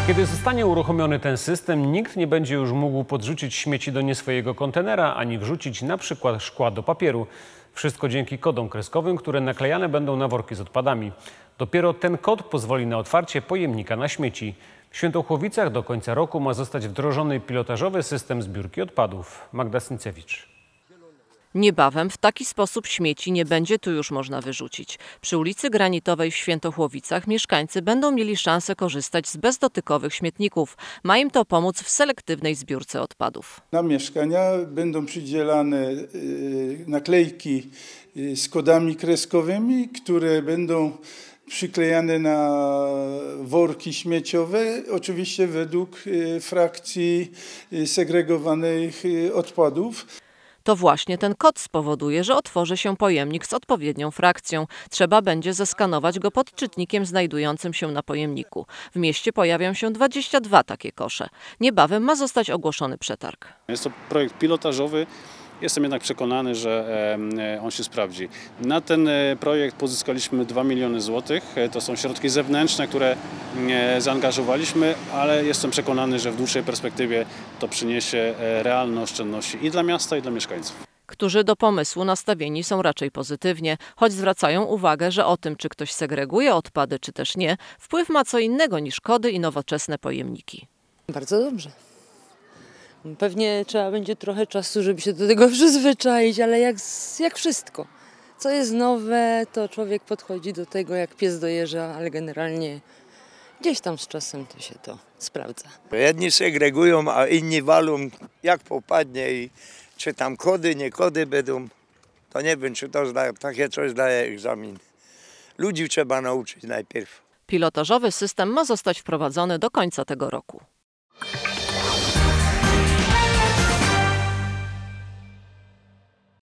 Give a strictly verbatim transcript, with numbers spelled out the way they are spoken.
Kiedy zostanie uruchomiony ten system, nikt nie będzie już mógł podrzucić śmieci do nie swojego kontenera, ani wrzucić na przykład szkła do papieru. Wszystko dzięki kodom kreskowym, które naklejane będą na worki z odpadami. Dopiero ten kod pozwoli na otwarcie pojemnika na śmieci. W Świętochłowicach do końca roku ma zostać wdrożony pilotażowy system zbiórki odpadów. Magda Syncewicz. Niebawem w taki sposób śmieci nie będzie tu już można wyrzucić. Przy ulicy Granitowej w Świętochłowicach mieszkańcy będą mieli szansę korzystać z bezdotykowych śmietników. Ma im to pomóc w selektywnej zbiórce odpadów. Na mieszkania będą przydzielane naklejki z kodami kreskowymi, które będą przyklejane na worki śmieciowe, oczywiście według frakcji segregowanych odpadów. To właśnie ten kod spowoduje, że otworzy się pojemnik z odpowiednią frakcją. Trzeba będzie zeskanować go pod czytnikiem znajdującym się na pojemniku. W mieście pojawią się dwadzieścia dwa takie kosze. Niebawem ma zostać ogłoszony przetarg. Jest to projekt pilotażowy. Jestem jednak przekonany, że on się sprawdzi. Na ten projekt pozyskaliśmy dwa miliony złotych. To są środki zewnętrzne, które zaangażowaliśmy, ale jestem przekonany, że w dłuższej perspektywie to przyniesie realne oszczędności i dla miasta, i dla mieszkańców. Którzy do pomysłu nastawieni są raczej pozytywnie, choć zwracają uwagę, że o tym, czy ktoś segreguje odpady, czy też nie, wpływ ma co innego niż kody i nowoczesne pojemniki. Bardzo dobrze. Pewnie trzeba będzie trochę czasu, żeby się do tego przyzwyczaić, ale jak, jak wszystko. Co jest nowe, to człowiek podchodzi do tego jak pies do jeża, ale generalnie gdzieś tam z czasem to się to sprawdza. Jedni segregują, a inni walą jak popadnie i czy tam kody, nie kody będą. To nie wiem, czy to zda, takie coś daje egzamin. Ludzi trzeba nauczyć najpierw. Pilotażowy system ma zostać wprowadzony do końca tego roku.